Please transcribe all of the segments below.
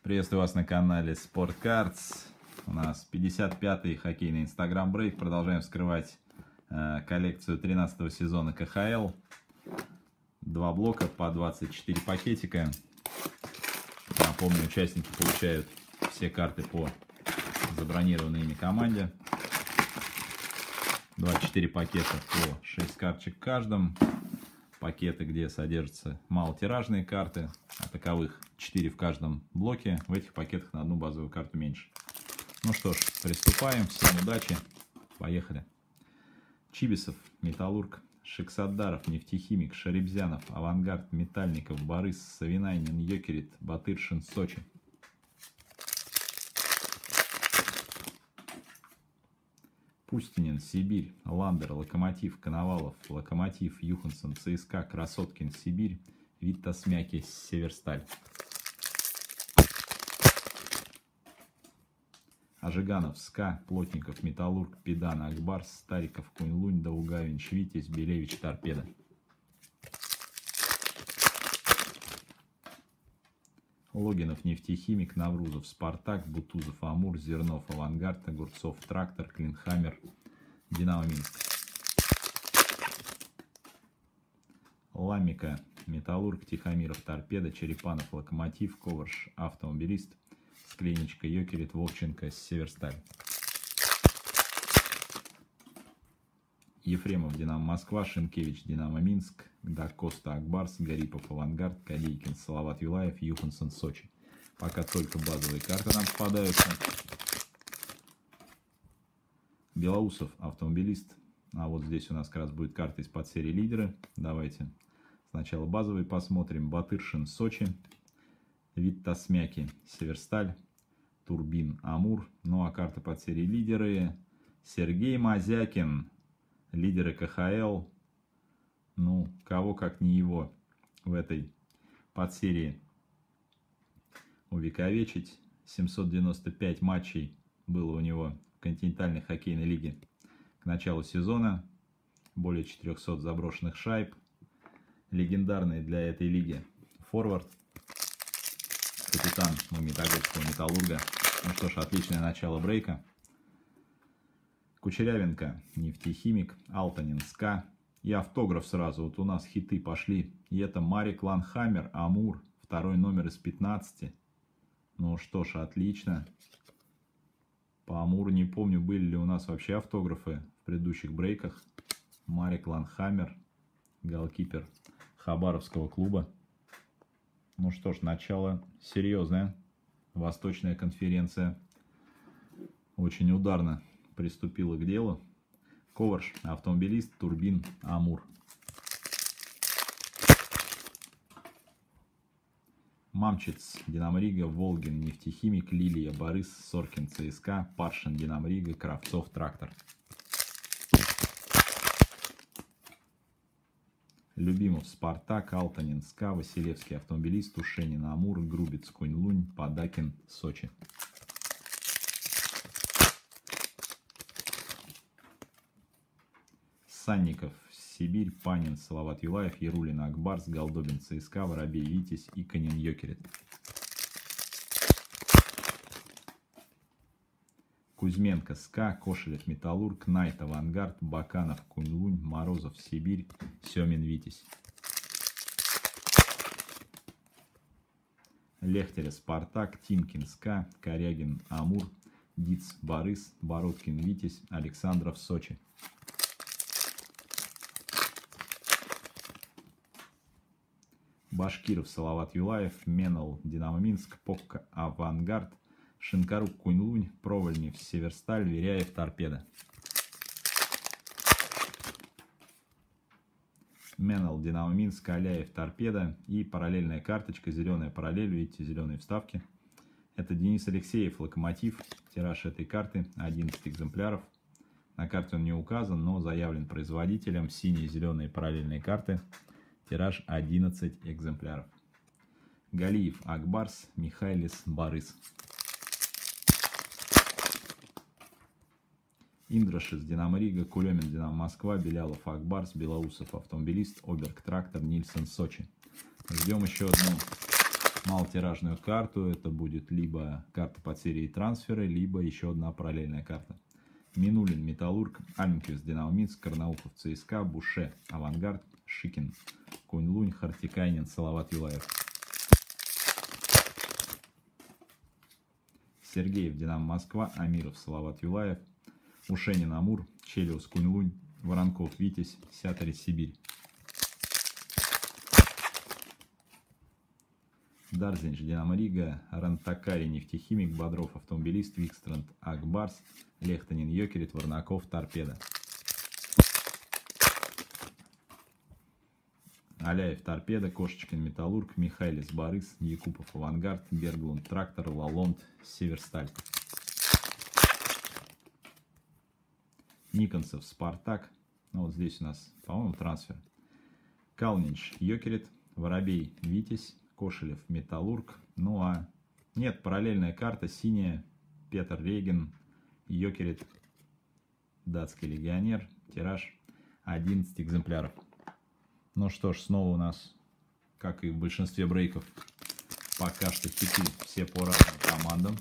Приветствую вас на канале Sport Cards. У нас 55-й хоккейный Instagram Break. Продолжаем вскрывать коллекцию 13-го сезона КХЛ. Два блока по 24 пакетика. Напомню, участники получают все карты по забронированной ими команде. 24 пакета по 6 карточек в каждом. Пакеты, где содержатся малотиражные карты, а таковых 4 в каждом блоке. В этих пакетах на одну базовую карту меньше. Ну что ж, приступаем. Всем удачи. Поехали. Чибисов, Металлург, Шексадаров, Нефтехимик, Шарибзянов, Авангард, Метальников, Борис, Савинайнин, Йокерит, Батыршин, Сочи. Пустинин, Сибирь, Ландер, Локомотив, Коновалов, Локомотив, Юхансон, ЦСКА, Красоткин, Сибирь, Виттас-Мяки, Северсталь. Ажиганов, СКА, Плотников, Металлург, Педан, Акбарс, Стариков, Кунь-Лунь, Даугавич, Витязь, Белевич, Торпедо. Логинов, Нефтехимик, Наврузов, Спартак, Бутузов, Амур, Зернов, Авангард, Огурцов, Трактор, Клинхаммер, Динамо Минск. Ламика, Металлург, Тихомиров, Торпедо, Черепанов, Локомотив, Коварш, Автомобилист, Склейничка, Йокерит, Вовченко, Северсталь. Ефремов, Динамо Москва, Шенкевич, Динамо Минск, Дакоста, Акбарс, Гарипов, Авангард, Калейкин, Салават Юлаев, Юхансон, Сочи. Пока только базовые карты нам попадаются. Белоусов, Автомобилист. А вот здесь у нас как раз будет карта из-под серии Лидеры. Давайте сначала базовые посмотрим. Батыршин, Сочи. Виттас-Мяки, Северсталь. Турбин, Амур. Ну а карта под серии Лидеры. Сергей Мазякин. Лидеры КХЛ. Ну, кого как не его в этой подсерии увековечить. 795 матчей было у него в континентальной хоккейной лиге к началу сезона. Более 400 заброшенных шайб. Легендарный для этой лиги форвард. Капитан Магнитогорского Металлурга. Ну что ж, отличное начало брейка. Кучерявенко, Нефтехимик, Алтанин, СКА. И автограф сразу. Вот у нас хиты пошли. И это Марик Ланхаммер, Амур. Второй номер из 15. Ну что ж, отлично. По Амуру не помню, были ли у нас вообще автографы в предыдущих брейках. Марик Ланхаммер, голкипер Хабаровского клуба. Ну что ж, начало серьезное. Восточная конференция очень ударно приступила к делу. Коварш, Автомобилист, Турбин, Амур. Мамчиц, Динамо Рига, Волгин, Нефтехимик, Лилия, Борис, Соркин, ЦСКА, Паршин, Динамо Рига, Кравцов, Трактор. Любимов, Спартак, Алтанин, СКА, Василевский, Автомобилист, Тушенин, Амур, Грубец, Кунь-Лунь, Подакин, Сочи. Санников, Сибирь, Панин, Салават Юлаев, Ярулин, Акбарс, Голдобин, ЦСКА, Воробей, Витязь и Конин, Йокерит. Кузьменко, СКА, Кошелев, Металлург, Найт, Авангард, Баканов, Кунь-Лунь, Морозов, Сибирь, Семин, Витязь. Лехтеря, Спартак, Тимкин, СКА, Корягин, Амур, Диц, Борис, Бородкин, Витязь, Александров, Сочи. Башкиров, Салават Юлаев, Менал, Динамо Минск, Попка, Авангард, Шинкарук, Кунь-Лунь, Провольнев, Северсталь, Веряев, Торпедо. Менал, Динамо Минск, Аляев, Торпедо. И параллельная карточка, зеленая параллель, видите, зеленые вставки. Это Денис Алексеев, Локомотив. Тираж этой карты 11 экземпляров. На карте он не указан, но заявлен производителем. Синие и зеленые параллельные карты. Тираж 11 экземпляров. Галиев, Акбарс, Михайлис, Борис. Индрашис, Динамо Рига, Кулемин, Динамо Москва, Белялов, Акбарс, Белоусов, Автомобилист, Оберг, Трактор, Нильсон, Сочи. Ждем еще одну малотиражную карту. Это будет либо карта под серией трансферы, либо еще одна параллельная карта. Минулин, Металлург, Альмквист, Динамо Минск, Карнаухов, ЦСКА, Буше, Авангард, Шикин, Кунь-Лунь, Хартикайнин, Салават Юлаев. Сергеев, Динамо Москва, Амиров, Салават Юлаев, Ушенин, Амур, Челиус, Кунь-Лунь, Воронков, Витязь, Сятарь, Сибирь. Дарзинч, Динамо Рига, Рантакари, Нефтехимик, Бодров, Автомобилист, Викстрант, Акбарс, Лехтанин, Йокерит, Варнаков, Торпеда. Аляев, Торпеда, Кошечкин, Металлург, Михайлис, Борис, Якупов, Авангард, Берглунд, Трактор, Лалонд, Северсталь. Никонцев, Спартак. Ну, вот здесь у нас, по-моему, трансфер. Калнинч, Йокерит, Воробей, Витязь, Кошелев, Металлург. Ну а нет, параллельная карта, синяя, Петр Реген, Йокерит, датский легионер, тираж 11 экземпляров. Ну что ж, снова у нас, как и в большинстве брейков, пока что хиты все по разным командам.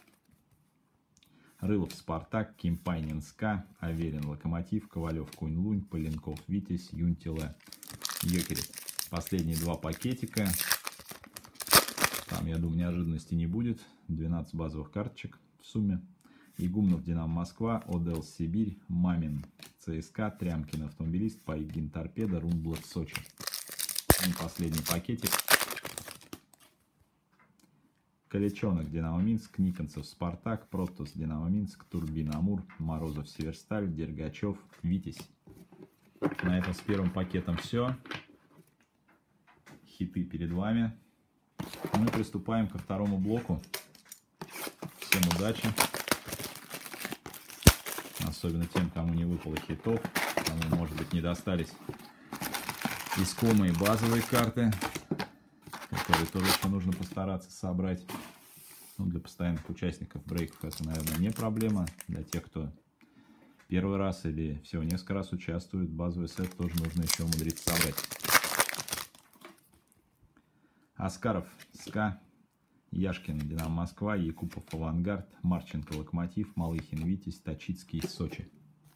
Рылов, Спартак, Кимпайнин, СКА, Аверин, Локомотив, Ковалев, Кунь-Лунь, Поленков, Витязь, Юнтила, Йокерит. Последние два пакетика. Там, я думаю, неожиданности не будет. 12 базовых карточек в сумме. Игумнов, Динамо Москва, ОДЛ Сибирь, Мамин, ЦСКА, Трямкин, Автомобилист, Пайгин, Торпеда, Рунблад, Сочи. И последний пакетик. Каличонок, Динамо Минск, Никонцев, Спартак, Протос, Динамо Минск, Турбин, Амур, Морозов, Северсталь, Дергачев, Витязь. На этом с первым пакетом все. Хиты перед вами. Мы приступаем ко второму блоку. Всем удачи. Особенно тем, кому не выпало хитов, кому, может быть, не достались искомые базовые карты, которые тоже еще нужно постараться собрать. Ну, для постоянных участников брейков это, наверное, не проблема. Для тех, кто первый раз или всего несколько раз участвует, базовый сет тоже нужно еще умудриться собрать. Аскаров, СКА, Яшкин, Динамо Москва, Якупов, Авангард, Марченко, Локомотив, Малыхин, Витязь, Точицкий, Сочи.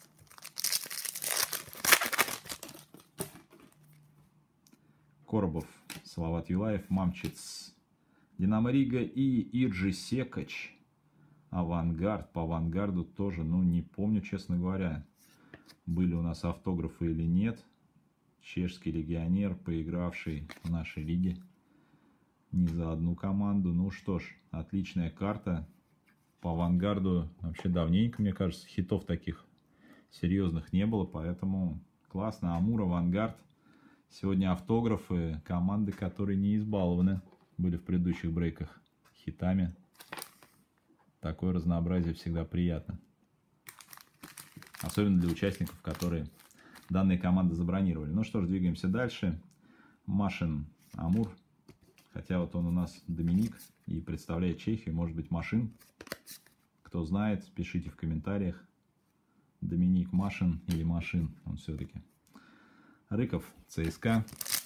Коробов, Салават Юлаев, Мамчиц, Динамо Рига и Иржи Секач. Авангард. По Авангарду тоже, ну, не помню, честно говоря, были у нас автографы или нет. Чешский легионер, поигравший в нашей лиге. Не за одну команду. Ну что ж, отличная карта. По Авангарду вообще давненько, мне кажется, хитов таких серьезных не было. Поэтому классно. Амур, Авангард. Сегодня автографы команды, которые не избалованы были в предыдущих брейках хитами. Такое разнообразие всегда приятно. Особенно для участников, которые данные команды забронировали. Ну что ж, двигаемся дальше. Машин, Амур. Хотя вот он у нас Доминик и представляет Чехию, может быть, Машин. Кто знает, пишите в комментариях. Доминик Машин или Машин он все-таки. Рыков, ЦСКА.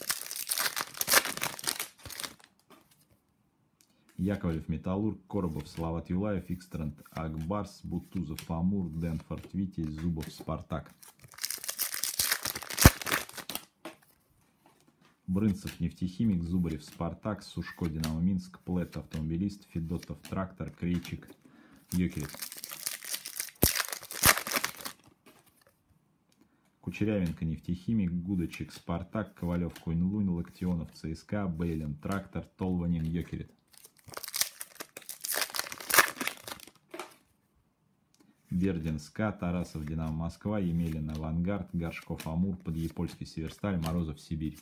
Яковлев, Металлург, Коробов, Салават Юлаев, Викстрант, Акбарс, Бутузов, Амур, Денфорд, Витязь, Зубов, Спартак. Брынцев, Нефтехимик, Зубарев, Спартак, Сушко, Динамо Минск, Плет, Автомобилист, Федотов, Трактор, Крейчик, Йокерит. Кучерявенко, Нефтехимик, Гудочек, Спартак, Ковалев, Кунь-Лунь, Локтионов, ЦСКА, Бейлен, Трактор, Толванин, Йокерит. Бердин, СКА, Тарасов, Динамо Москва, Емелин, Авангард, Горшков, Амур, Подъепольский, Северсталь, Морозов, Сибирь.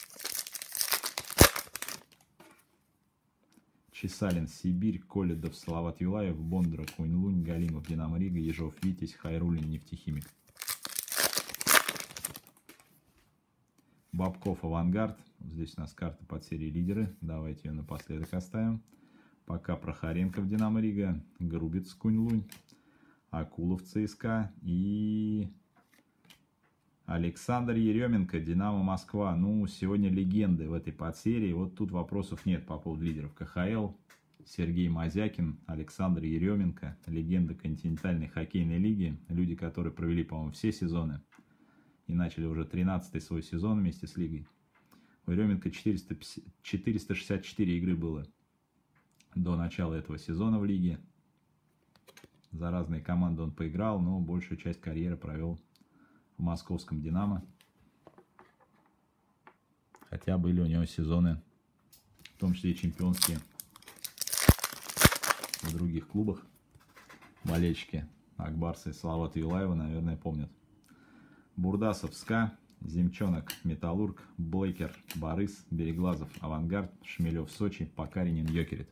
Чесалин, Сибирь, Коледов, Салават Юлаев, Бондра, Кунь-Лунь, Галимов, Динамо Рига, Ежов, Витязь, Хайрулин, Нефтехимик. Бабков, Авангард. Здесь у нас карта под серией лидеры. Давайте ее напоследок оставим. Пока Прохоренков, Динамо Рига, Грубец, Кунь-Лунь, Акулов, ЦСКА и Александр Еременко, Динамо Москва. Ну, сегодня легенды в этой подсерии. Вот тут вопросов нет по поводу лидеров КХЛ. Сергей Мазякин, Александр Еременко, легенда континентальной хоккейной лиги. Люди, которые провели, по-моему, все сезоны и начали уже 13-й свой сезон вместе с лигой. У Еременко 464 игры было до начала этого сезона в лиге. За разные команды он поиграл, но большую часть карьеры провел в московском «Динамо». Хотя были у него сезоны, в том числе и чемпионские, в других клубах. Болельщики Ак Барса и Салавата Юлаева, наверное, помнят. Бурдасов СКА, Земчонок Металлург, Блейкер Борис, Береглазов Авангард, Шмелев Сочи, Покаринин Йокерит.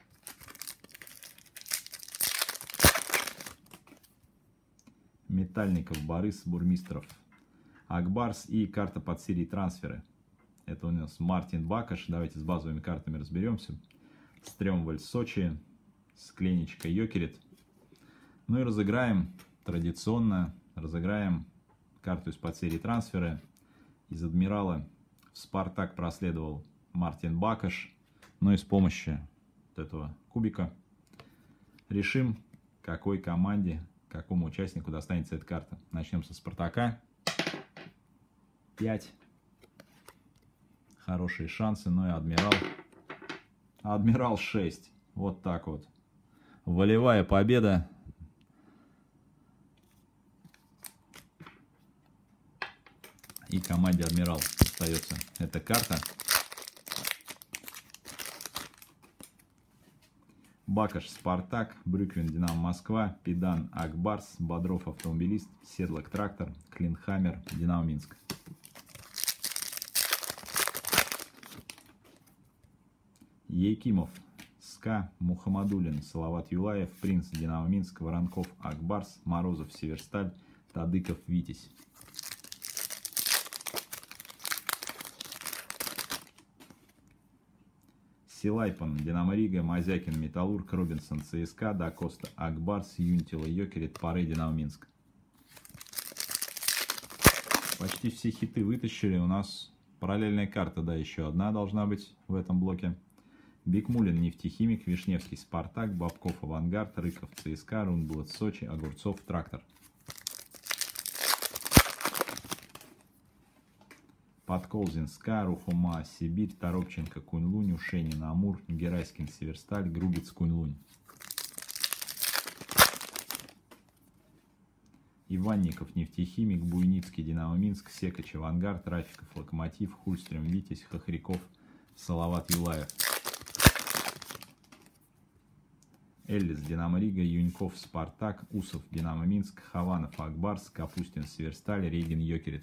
Метальников Борис, Бурмистров Ак Барс и карта под серией трансферы. Это у нас Мартин Бакаш. Давайте с базовыми картами разберемся. Стрёмвель Сочи, Скленичка Йокерит. Ну и разыграем традиционно. Разыграем карту из-под серии трансферы. Из Адмирала в Спартак проследовал Мартин Бакаш. Ну и с помощью вот этого кубика решим, какой команде, какому участнику достанется эта карта. Начнем со Спартака. 5. Хорошие шансы. Ну и Адмирал. Адмирал 6. Вот так вот. Волевая победа. И команде Адмирал остается эта карта. Бакаш Спартак, Брюквин Динамо Москва, Педан Ак Барс, Бодров Автомобилист, Седлак Трактор, Клинхаммер Динамо Минск. Якимов СКА, Мухаммадулин Салават Юлаев, Принц Динамо Минск, Воронков Ак Барс, Морозов Северсталь, Тадыков Витязь. Силайпан Динамо Рига, Мазякин Металлург, Робинсон ЦСКА, Дакоста Ак Барс, Юнтила Йокерит, Паре Динамо Минск. Почти все хиты вытащили. У нас параллельная карта, да, еще одна должна быть в этом блоке. Бикмулин Нефтехимик, Вишневский Спартак, Бабков Авангард, Рыков ЦСКА, Рунблат Сочи, Огурцов Трактор. Подколзин СКА, Рухума Сибирь, Торопченко Кунь-Лунь, Ушенин Амур, Гераськин Северсталь, Грубец Кунь-Лунь. Иванников Нефтехимик, Буйницкий Динамо Минск, Секач Авангард, Рафиков Локомотив, Хульстрем Витязь, Хохряков Салават Юлаев. Эллис Динамо Рига, Юньков Спартак, Усов Динамо Минск, Хованов Ак Барс, Капустин Северсталь, Регин Йокерит.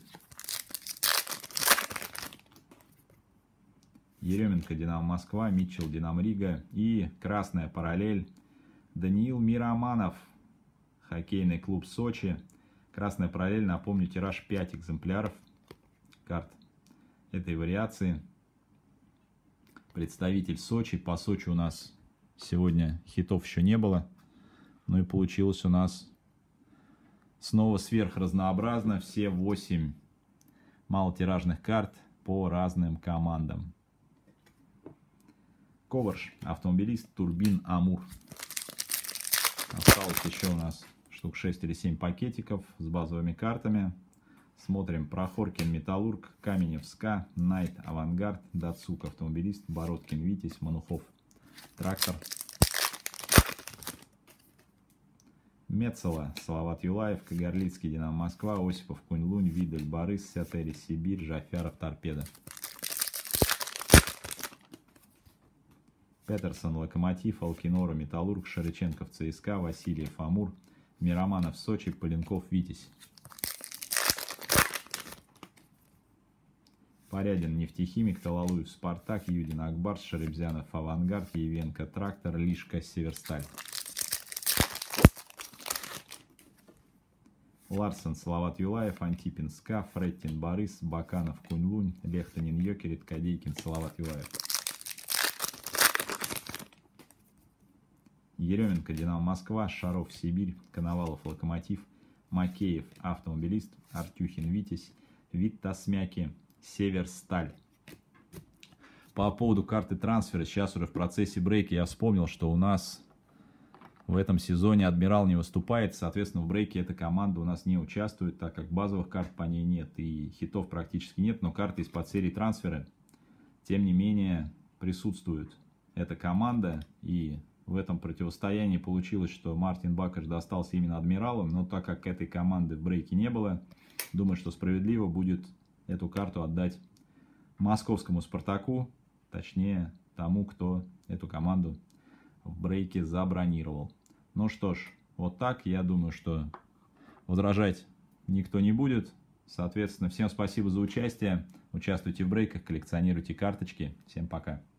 Еременко Динамо Москва, Митчелл Динамо Рига и красная параллель Даниил Мироманов, хоккейный клуб Сочи. Красная параллель, напомню, тираж 5 экземпляров карт этой вариации. Представитель Сочи. По Сочи у нас сегодня хитов еще не было. Ну и получилось у нас снова сверхразнообразно. Все 8 малотиражных карт по разным командам. Коварш, Автомобилист, Турбин, Амур. Осталось еще у нас штук 6 или 7 пакетиков с базовыми картами. Смотрим. Прохоркин Металлург, Каменев СКА, Найт Авангард, Дацук Автомобилист, Бородкин Витязь, Манухов Трактор. Мецела, Салават Юлаев, Кагарлицкий Динамо Москва, Осипов Кунь-Лунь, Видаль Борис, Сятери Сибирь, Жафяров Торпеда. Петерсон Локомотив, Алкинора Металлург, Шарыченков ЦСКА, Васильев Амур, Мироманов Сочи, Поленков Витязь. Порядин Нефтехимик, Талалуев Спартак, Юдин Ак Барс, Шарибзянов Авангард, Евенко Трактор, Лишка Северсталь. Ларсен Салават Юлаев, Антипин СКА, Фреттин Борис, Баканов Кунь-Лунь, Лехтанин Йокерит, Кадейкин Салават Юлаев. Еременко Динамо Москва, Шаров Сибирь, Коновалов Локомотив, Макеев Автомобилист, Артюхин Витязь, Виттасмяки, Северсталь. По поводу карты трансфера, сейчас уже в процессе брейка я вспомнил, что у нас в этом сезоне Адмирал не выступает, соответственно, в брейке эта команда у нас не участвует, так как базовых карт по ней нет и хитов практически нет, но карты из-под серии трансфера, тем не менее, присутствует эта команда, и в этом противостоянии получилось, что Мартин Бакаш достался именно Адмиралу, но так как этой команды в брейке не было, думаю, что справедливо будет эту карту отдать московскому Спартаку, точнее тому, кто эту команду в брейке забронировал. Ну что ж, вот так, я думаю, что возражать никто не будет. Соответственно, всем спасибо за участие. Участвуйте в брейках, коллекционируйте карточки. Всем пока.